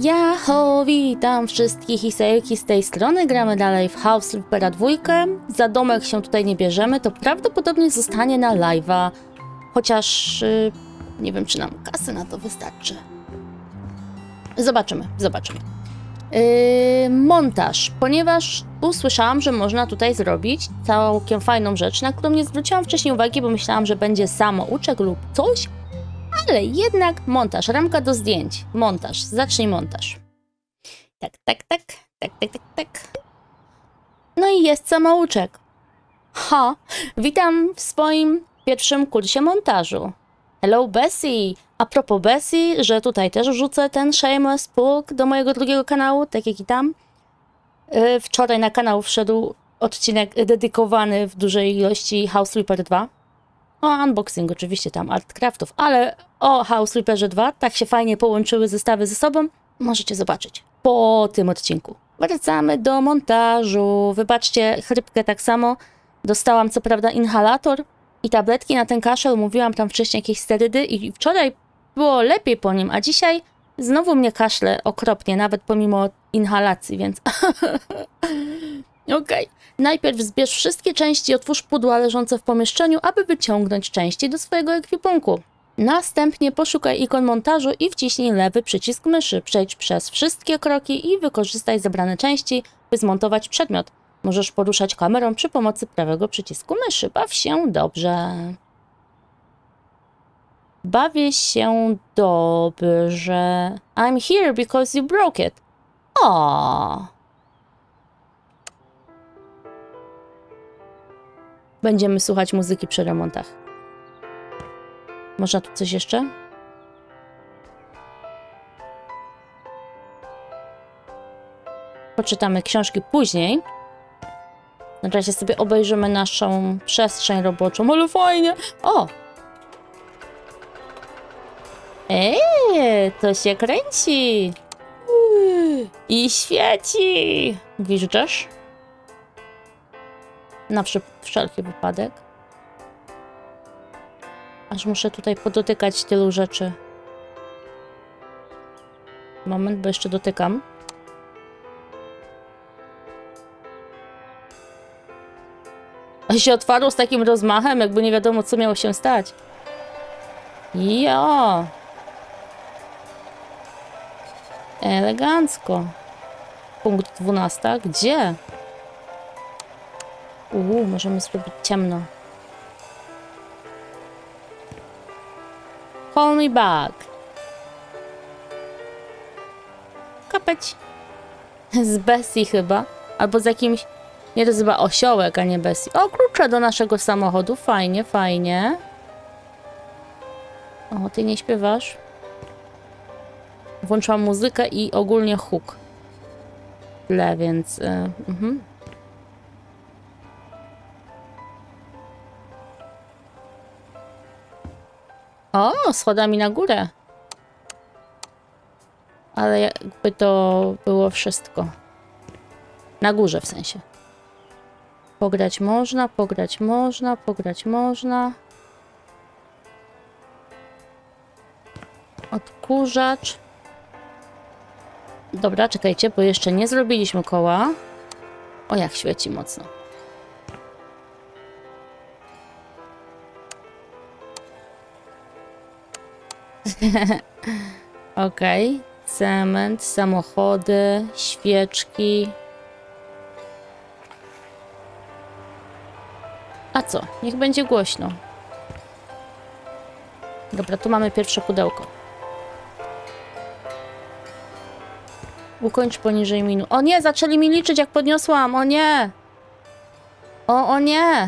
Jaho, witam wszystkich i z tej strony. Gramy dalej w House Flippera 2. Za domek się tutaj nie bierzemy, to prawdopodobnie zostanie na live'a. Chociaż nie wiem, czy nam kasy na to wystarczy. Zobaczymy. Montaż, ponieważ usłyszałam, że można tutaj zrobić całkiem fajną rzecz, na którą nie zwróciłam wcześniej uwagi, bo myślałam, że będzie samouczek lub coś. Ale jednak montaż, ramka do zdjęć, montaż, zacznij montaż. Tak. No i jest samouczek. Witam w swoim pierwszym kursie montażu. Hello Bessie! A propos Bessie, że tutaj też wrzucę ten shameless plug do mojego drugiego kanału, tak jak i tam. Wczoraj na kanał wszedł odcinek dedykowany w dużej ilości House Flipper 2. O unboxing oczywiście tam, artcraftów, ale o House Flipperze 2 tak się fajnie połączyły zestawy ze sobą. Możecie zobaczyć po tym odcinku. Wracamy do montażu. Wybaczcie chrypkę tak samo. Dostałam co prawda inhalator i tabletki na ten kaszel. Mówiłam tam wcześniej jakieś sterydy i wczoraj było lepiej po nim, a dzisiaj znowu mnie kaszle okropnie, nawet pomimo inhalacji, więc... Okej. Najpierw zbierz wszystkie części i otwórz pudła leżące w pomieszczeniu, aby wyciągnąć części do swojego ekwipunku. Następnie poszukaj ikon montażu i wciśnij lewy przycisk myszy. Przejdź przez wszystkie kroki i wykorzystaj zebrane części, by zmontować przedmiot. Możesz poruszać kamerą przy pomocy prawego przycisku myszy. Baw się dobrze. Bawię się dobrze. I'm here because you broke it. O. Będziemy słuchać muzyki przy remontach. Można tu coś jeszcze? Poczytamy książki później. Na razie sobie obejrzymy naszą przestrzeń roboczą. Ale fajnie! O! To się kręci! I świeci! Widzisz? Na wszelki wypadek. Aż muszę tutaj podotykać tylu rzeczy. Moment, bo jeszcze dotykam. A się otwarło z takim rozmachem, jakby nie wiadomo, co miało się stać. Jo! Elegancko. Punkt 12. Gdzie? Możemy zrobić ciemno. Call me back. Kapeć. Z Bessie chyba. Albo z jakimś... Nie, to jest chyba osiołek, a nie Bessie. O, klucze do naszego samochodu. Fajnie, fajnie. O, ty nie śpiewasz? Włączyłam muzykę i ogólnie huk. Tle, więc... O, schodami na górę. Ale jakby to było wszystko. Na górze w sensie. Pograć można, pograć można, pograć można. Odkurzacz. Dobra, czekajcie, bo jeszcze nie zrobiliśmy koła. O, jak świeci mocno. Okej. Cement, samochody, świeczki. A co? Niech będzie głośno. Dobra, tu mamy pierwsze pudełko. Ukończ poniżej minu. O nie, zaczęli mi liczyć, jak podniosłam. O nie. O nie.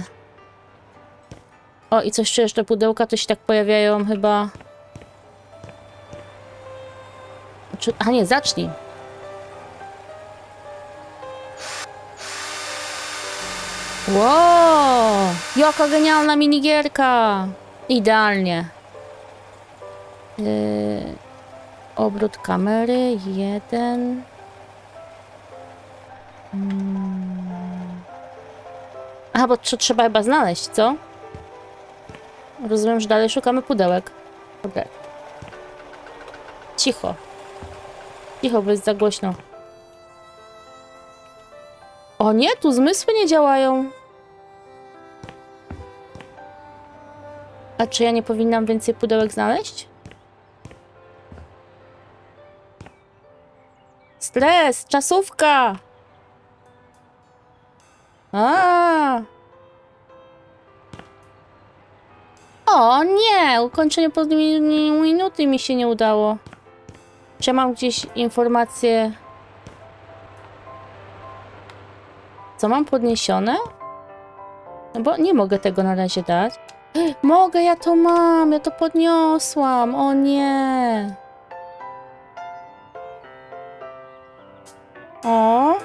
O, i coś jeszcze pudełka to się tak pojawiają chyba... A nie, zacznij. Wow! Jaka genialna minigierka! Idealnie. Obrót kamery. 1. Aha, bo trzeba chyba znaleźć, co? Rozumiem, że dalej szukamy pudełek. Dobra. Cicho. Cicho, bo jest za głośno. O nie, tu zmysły nie działają. A czy ja nie powinnam więcej pudełek znaleźć? Stres, czasówka! O nie, ukończenie po minuty mi się nie udało. Czy ja mam gdzieś informacje? Co mam podniesione? No bo nie mogę tego na razie dać. Mogę, ja to mam, ja to podniosłam. O nie. O.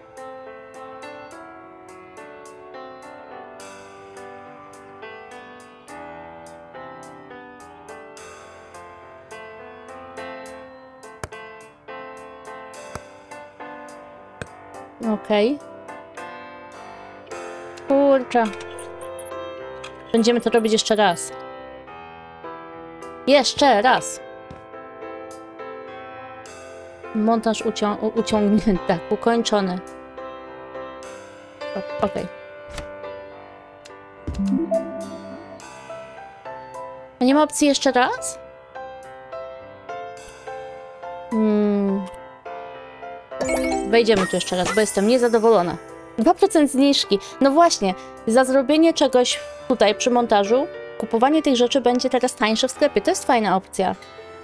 Okej. Kurczę. Będziemy to robić jeszcze raz. Jeszcze raz. Montaż uciągnięty. Tak, ukończony. Okej. A nie ma opcji jeszcze raz? Wejdziemy tu jeszcze raz, bo jestem niezadowolona. 2% zniżki. No właśnie, za zrobienie czegoś tutaj przy montażu, kupowanie tych rzeczy będzie teraz tańsze w sklepie. To jest fajna opcja.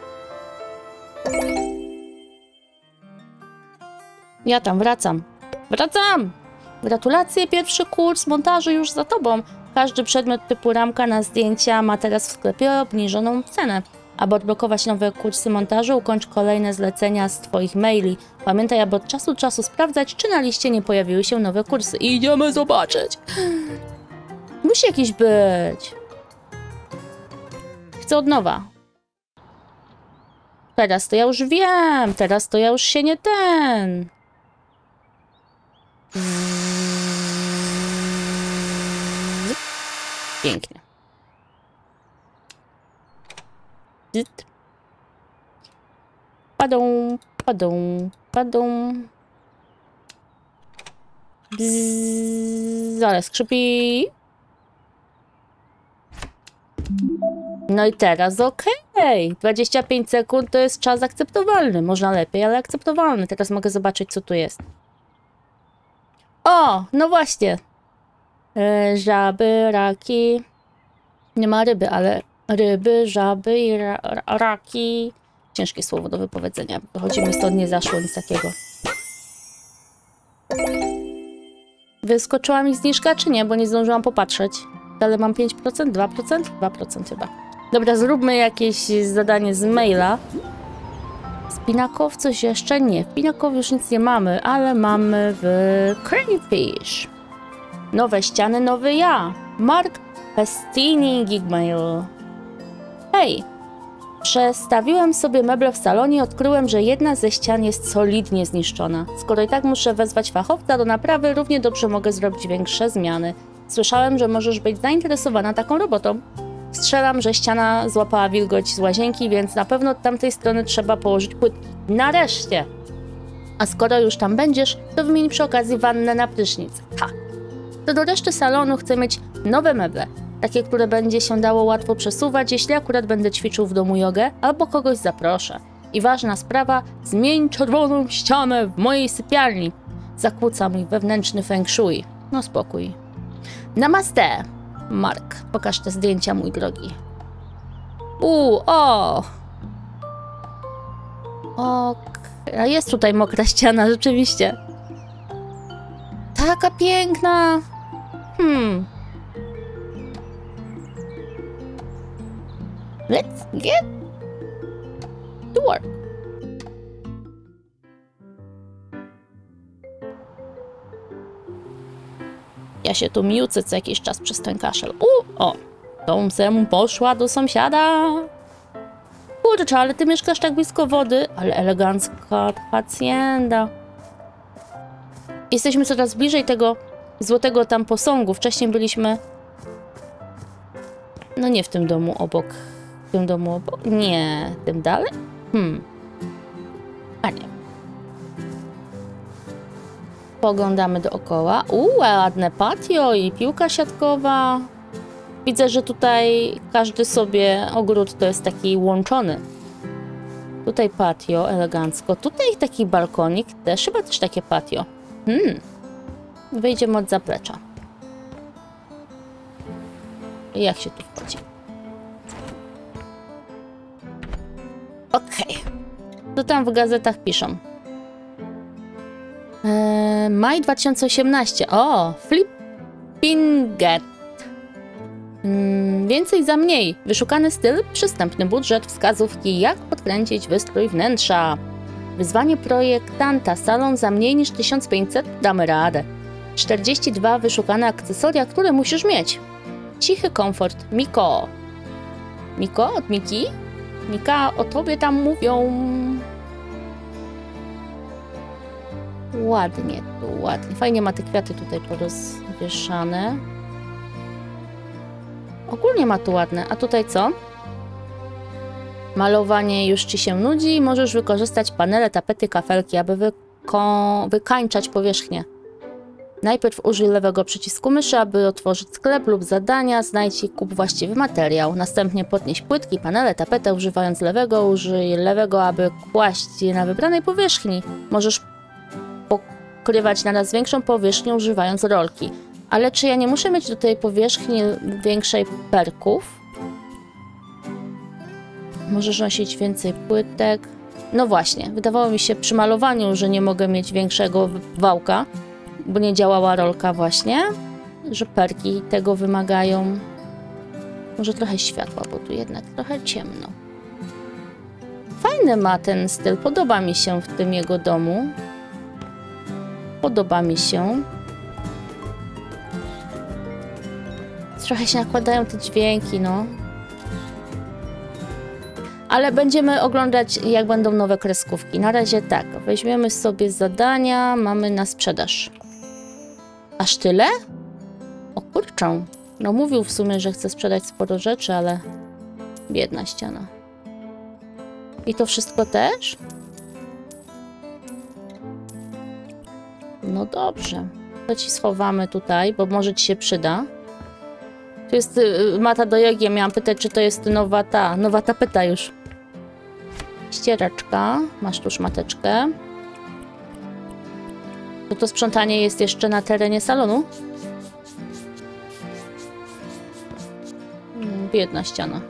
Ja tam wracam. Wracam! Gratulacje, pierwszy kurs montażu już za tobą. Każdy przedmiot typu ramka na zdjęcia ma teraz w sklepie obniżoną cenę. Aby odblokować nowe kursy montażu, ukończ kolejne zlecenia z twoich maili. Pamiętaj, aby od czasu do czasu sprawdzać, czy na liście nie pojawiły się nowe kursy. I idziemy zobaczyć. Musi jakiś być. Chcę od nowa. Teraz to ja już wiem. Teraz to ja już się nie ten. Pięknie. Padą, padą, padą. Bzzz, ale skrzypi. No i teraz okej. 25 sekund to jest czas akceptowalny. Można lepiej, ale akceptowalny. Teraz mogę zobaczyć, co tu jest. O, no właśnie. Żaby, raki. Nie ma ryby, ale ryby, żaby i raki. Ciężkie słowo do wypowiedzenia. Wychodzimy stąd, nie zaszło nic takiego. Wyskoczyła mi zniżka, czy nie? Bo nie zdążyłam popatrzeć. Ale mam 5%, 2%? 2% chyba. Dobra, zróbmy jakieś zadanie z maila. Spinakow coś jeszcze? Nie. W Spinakow już nic nie mamy, ale mamy w Crayfish. Nowe ściany, nowy ja. Mark Pestini Gigmail. Hej! Przestawiłem sobie meble w salonie i odkryłem, że jedna ze ścian jest solidnie zniszczona. Skoro i tak muszę wezwać fachowca do naprawy, równie dobrze mogę zrobić większe zmiany. Słyszałem, że możesz być zainteresowana taką robotą. Strzelam, że ściana złapała wilgoć z łazienki, więc na pewno od tamtej strony trzeba położyć płytki. Nareszcie! A skoro już tam będziesz, to wymień przy okazji wannę na prysznic. Ha! To do reszty salonu chcę mieć nowe meble. Takie, które będzie się dało łatwo przesuwać, jeśli akurat będę ćwiczył w domu jogę albo kogoś zaproszę. I ważna sprawa, zmień czerwoną ścianę w mojej sypialni. Zakłóca mój wewnętrzny feng shui. No spokój. Namaste! Mark, pokaż te zdjęcia, mój drogi. O! A jest tutaj mokra ściana, rzeczywiście. Taka piękna! Let's get to work. Ja się tu miłcę co jakiś czas przez ten kaszel. O! Tomsem poszła do sąsiada. Kurczę, ale ty mieszkasz tak blisko wody. Ale elegancka hacienda. Jesteśmy coraz bliżej tego złotego tam posągu. Wcześniej byliśmy... No nie w tym domu obok. W tym domu obok? Nie. Tym dalej? A nie. Poglądamy dookoła. Ładne patio i piłka siatkowa. Widzę, że tutaj każdy sobie ogród to jest taki łączony. Tutaj patio elegancko. Tutaj taki balkonik też, chyba też takie patio. Wyjdziemy od zaplecza. Jak się tu wchodzi? Okej. Co tam w gazetach piszą? Maj 2018. O, Flippinget. Więcej za mniej. Wyszukany styl, przystępny budżet, wskazówki, jak podkręcić wystrój wnętrza. Wyzwanie projektanta. Salon za mniej niż 1500. Damy radę. 42 wyszukane akcesoria, które musisz mieć. Cichy komfort. Miko. Miko? Od Miki? Mika, o tobie tam mówią. Ładnie tu, ładnie. Fajnie ma te kwiaty tutaj porozwieszane. Ogólnie ma tu ładne. A tutaj co? Malowanie już ci się nudzi. Możesz wykorzystać panele, tapety, kafelki, aby wykańczać powierzchnię. Najpierw użyj lewego przycisku myszy, aby otworzyć sklep lub zadania. Znajdź i kup właściwy materiał. Następnie podnieś płytki, panele, tapetę. Używając lewego, użyj lewego, aby kłaść je na wybranej powierzchni. Możesz pokrywać naraz większą powierzchnię, używając rolki. Ale czy ja nie muszę mieć do tej powierzchni większej perków? Możesz nosić więcej płytek. No właśnie, wydawało mi się przy malowaniu, że nie mogę mieć większego wałka, bo nie działała rolka właśnie, że perki tego wymagają. Może trochę światła, bo tu jednak trochę ciemno. Fajny ma ten styl, podoba mi się w tym jego domu. Podoba mi się. Trochę się nakładają te dźwięki, no. Ale będziemy oglądać, jak będą nowe kreskówki. Na razie tak, weźmiemy sobie zadania, mamy na sprzedaż. Aż tyle? O kurczę. No mówił w sumie, że chce sprzedać sporo rzeczy, ale biedna ściana. I to wszystko też? No dobrze. To ci schowamy tutaj, bo może ci się przyda. Tu jest mata do jogi. Miałam pytać, czy to jest nowa tapeta już. Ścieraczka. Masz tu szmateczkę. To sprzątanie jest jeszcze na terenie salonu? Biedna ściana.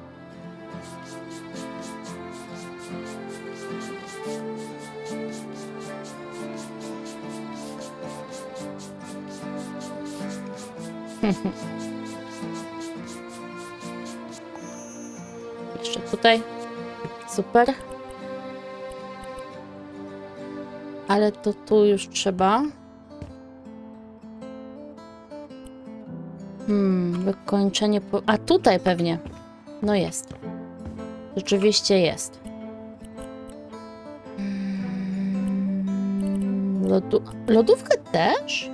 Jeszcze tutaj. Super. Ale to tu już trzeba. Wykończenie... A tutaj pewnie. No jest. Rzeczywiście jest. Lodówkę też?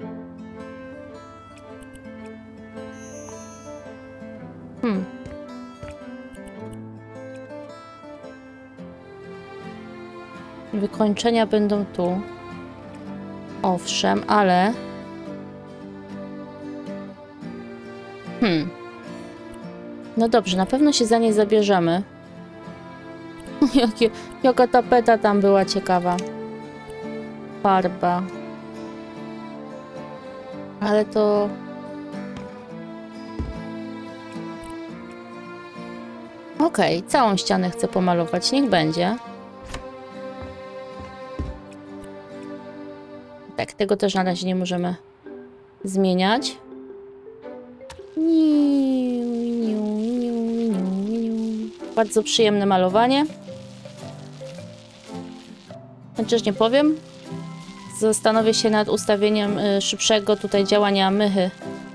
Wykończenia będą tu. Owszem, ale... No dobrze, na pewno się za nie zabierzemy. Jaka tapeta tam była ciekawa. Farba. Ale to... Okej, całą ścianę chcę pomalować, niech będzie. Tak, tego też na razie nie możemy zmieniać. Bardzo przyjemne malowanie. Chociaż nie powiem. Zastanowię się nad ustawieniem szybszego tutaj działania mychy.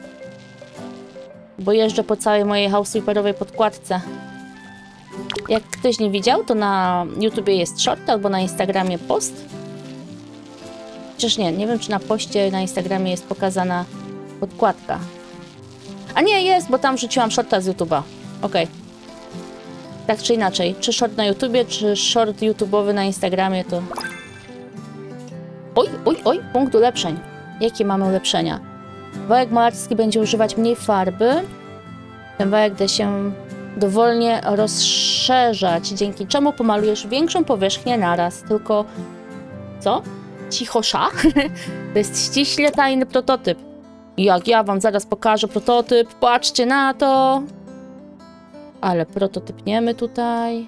Bo jeżdżę po całej mojej housewiperowej podkładce. Jak ktoś nie widział, to na YouTubie jest short albo na Instagramie post. Chociaż nie wiem, czy na poście na Instagramie jest pokazana podkładka. A nie, jest, bo tam wrzuciłam shorta z YouTube'a. Okej. Tak czy inaczej, czy short na YouTubie, czy short YouTube'owy na Instagramie, to Oj, oj, oj, punkt ulepszeń. Jakie mamy ulepszenia? Wałek malarski będzie używać mniej farby. Ten wałek da się dowolnie rozszerzać, dzięki czemu pomalujesz większą powierzchnię naraz. Tylko... Co? Cichosza? To jest ściśle tajny prototyp. Jak ja wam zaraz pokażę prototyp, patrzcie na to. Ale prototypniemy tutaj.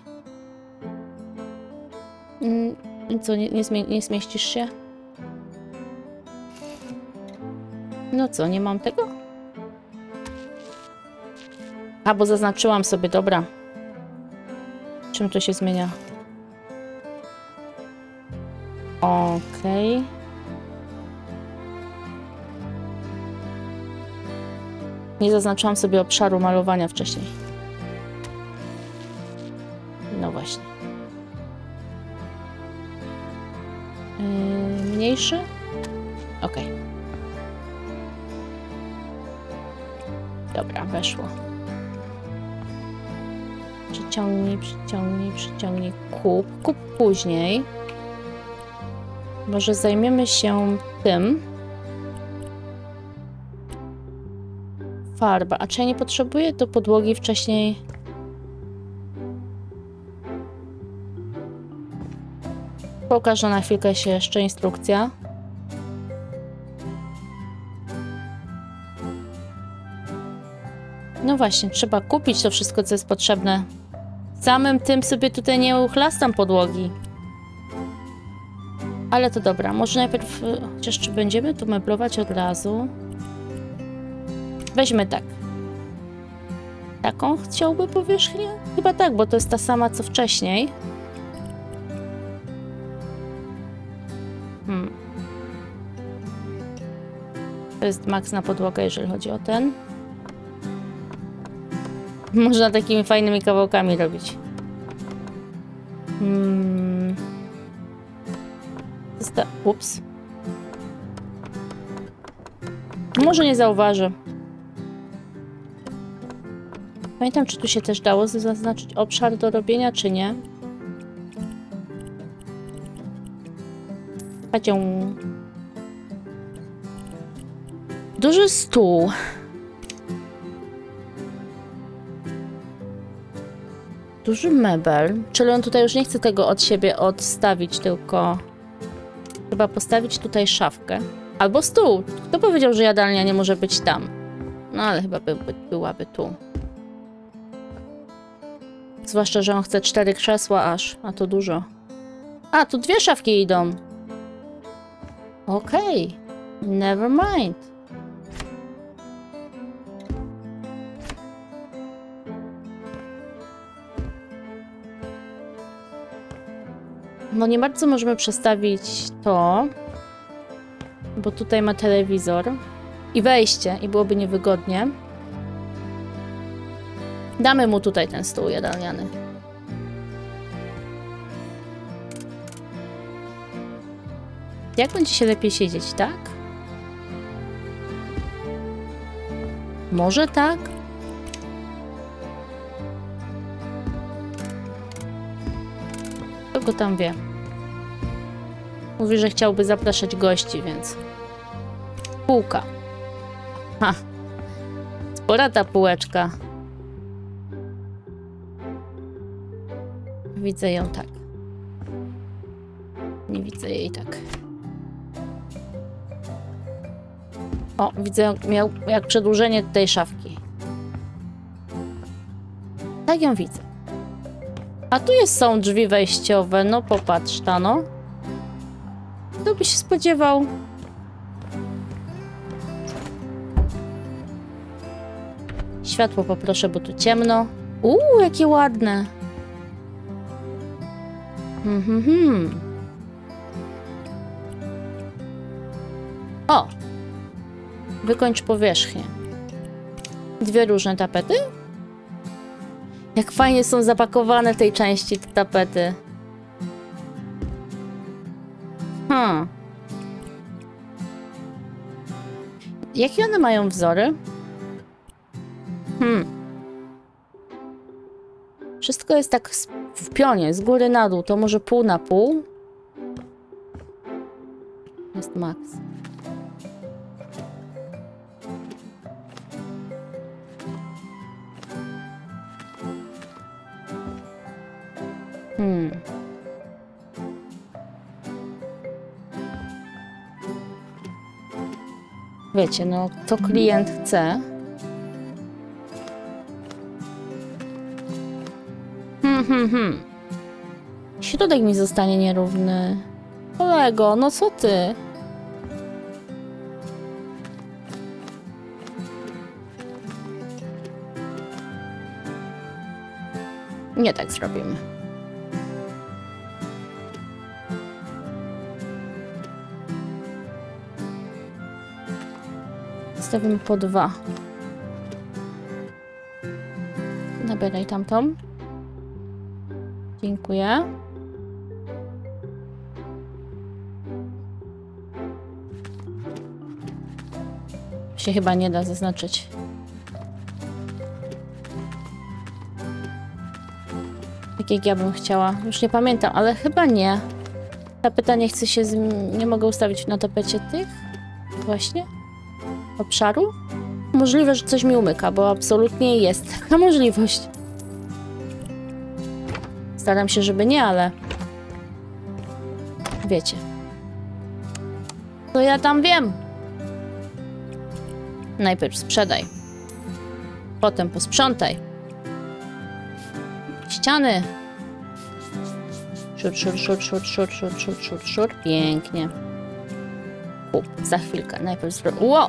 Co, nie zmieścisz się? No co, nie mam tego? A, bo zaznaczyłam sobie, dobra. Czym to się zmienia? Okej. Nie zaznaczyłam sobie obszaru malowania wcześniej. No właśnie. Mniejszy? Okej. Dobra, weszło. Przyciągnij, przyciągnij, przyciągnij. Kup. Kup później. Może zajmiemy się tym. Farba. A czy ja nie potrzebuję do podłogi wcześniej? Pokażę na chwilkę się jeszcze instrukcja. No właśnie, trzeba kupić to wszystko, co jest potrzebne. Samym tym sobie tutaj nie uchlastam podłogi. Ale to dobra, może najpierw... Chociaż czy będziemy tu meblować od razu? Weźmy tak. Taką chciałby powierzchnię? Chyba tak, bo to jest ta sama, co wcześniej. To jest maks na podłogę, jeżeli chodzi o ten. Można takimi fajnymi kawałkami robić. Ups. Może nie zauważy. Pamiętam, czy tu się też dało zaznaczyć obszar do robienia, czy nie. Pacią. Duży stół. Duży mebel. Czyli on tutaj już nie chce tego od siebie odstawić, tylko chyba postawić tutaj szafkę. Albo stół. Kto powiedział, że jadalnia nie może być tam? No ale chyba byłaby tu. Zwłaszcza, że on chce 4 krzesła aż. A to dużo. A, tu 2 szafki idą. Okej. Never mind. No nie bardzo możemy przestawić to, bo tutaj ma telewizor i wejście i byłoby niewygodnie. Damy mu tutaj ten stół jadalniany. Jak będzie się lepiej siedzieć, tak? Może tak? Kto go tam wie? Mówi, że chciałby zapraszać gości, więc... Półka. Ha! Spora ta półeczka. Widzę ją tak. Nie widzę jej tak. O, widzę jak przedłużenie tej szafki. Tak ją widzę. A tu są drzwi wejściowe. No popatrz, Tano. Kto by się spodziewał? Światło poproszę, bo tu ciemno. Jakie ładne. O! Wykończ powierzchnię. 2 różne tapety? Jak fajnie są zapakowane w tej części te tapety. Jakie one mają wzory? Wszystko jest tak w pionie, z góry na dół. To może pół na pół? jest Max. Wiecie, no to klient chce. Środek mi zostanie nierówny. Kolego, no co ty? Nie tak zrobimy. Stawimy po 2. Nabieraj tamtą. Dziękuję. Się chyba nie da zaznaczyć. Tak jak ja bym chciała. Już nie pamiętam, ale chyba nie. Tapeta chce się... Nie mogę ustawić na tapecie tych? Właśnie? Obszaru? Możliwe, że coś mi umyka, bo absolutnie jest taka możliwość. Staram się, żeby nie, ale... Wiecie. To ja tam wiem. Najpierw sprzedaj. Potem posprzątaj. Ściany. Szur, szur, szur, szur, szur, szur, szur, szur, szur. Pięknie. Kup, za chwilkę. Najpierw wow!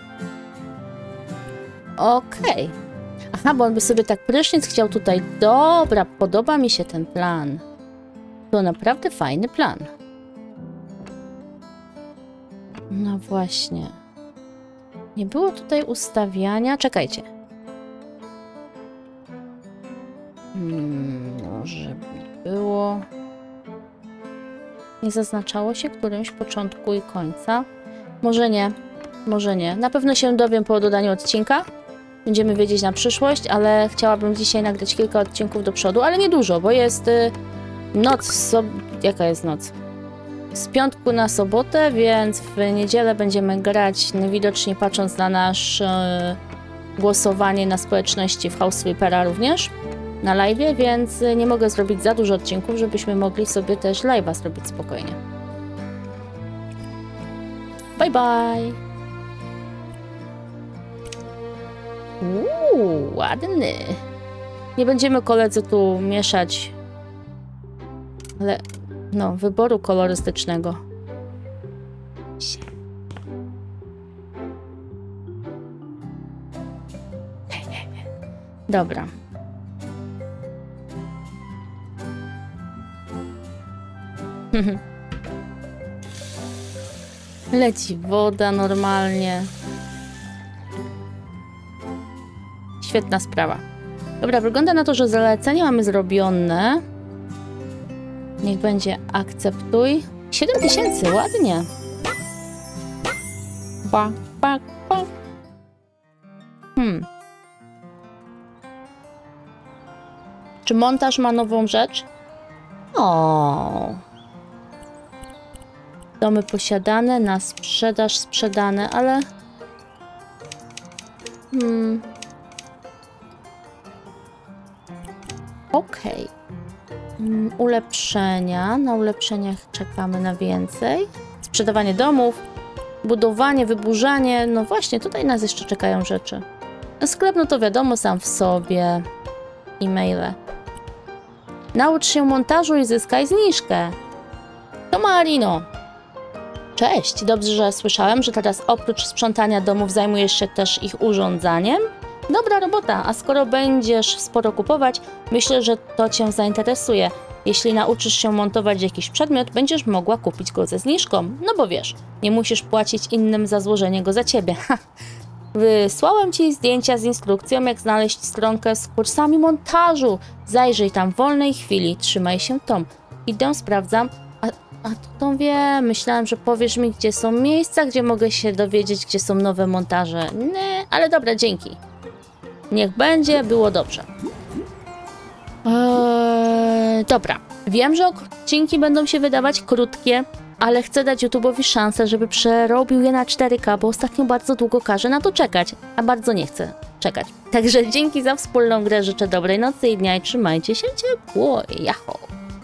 Okej. Aha, bo on by sobie tak prysznic chciał tutaj. Dobra, podoba mi się ten plan. To naprawdę fajny plan. No właśnie. Nie było tutaj ustawiania... Czekajcie. Może było... Nie zaznaczało się którymś początku i końca. Może nie. Może nie. Na pewno się dowiem po dodaniu odcinka. Będziemy wiedzieć na przyszłość, ale chciałabym dzisiaj nagrać kilka odcinków do przodu, ale nie dużo, bo jest noc. Jaka jest noc? Z piątku na sobotę, więc w niedzielę będziemy grać, widocznie patrząc na nasze głosowanie na społeczności w House Sweepera również na live'ie, więc nie mogę zrobić za dużo odcinków, żebyśmy mogli sobie też live'a zrobić spokojnie. Bye bye! Ładny. Nie będziemy, koledzy, tu mieszać, ale no, wyboru kolorystycznego. Dobra. Leci woda normalnie. Świetna sprawa. Dobra, wygląda na to, że zalecenie mamy zrobione. Niech będzie akceptuj. 7000, ładnie. Ba, ba, ba. Czy montaż ma nową rzecz? O. Domy posiadane, na sprzedaż sprzedane, ale... Okej. Ulepszenia. Na ulepszeniach czekamy na więcej. Sprzedawanie domów, budowanie, wyburzanie. No właśnie, tutaj nas jeszcze czekają rzeczy. Sklep, no to wiadomo, sam w sobie. E-maile. Naucz się montażu i zyskaj zniżkę. To Marino. Cześć, dobrze, że słyszałem, że teraz oprócz sprzątania domów zajmujesz się też ich urządzaniem. Dobra robota, a skoro będziesz sporo kupować, myślę, że to Cię zainteresuje. Jeśli nauczysz się montować jakiś przedmiot, będziesz mogła kupić go ze zniżką. No bo wiesz, nie musisz płacić innym za złożenie go za Ciebie. Wysłałem Ci zdjęcia z instrukcją, jak znaleźć stronkę z kursami montażu. Zajrzyj tam w wolnej chwili, trzymaj się Tom. Idę, sprawdzam. A to Tom wie, myślałem, że powiesz mi, gdzie są miejsca, gdzie mogę się dowiedzieć, gdzie są nowe montaże. Nie, ale dobra, dzięki. Niech będzie, było dobrze. Dobra, wiem, że odcinki będą się wydawać krótkie, ale chcę dać YouTube'owi szansę, żeby przerobił je na 4K, bo ostatnio bardzo długo każe na to czekać, a bardzo nie chcę czekać. Także dzięki za wspólną grę, życzę dobrej nocy i dnia i trzymajcie się ciepło. Jaho!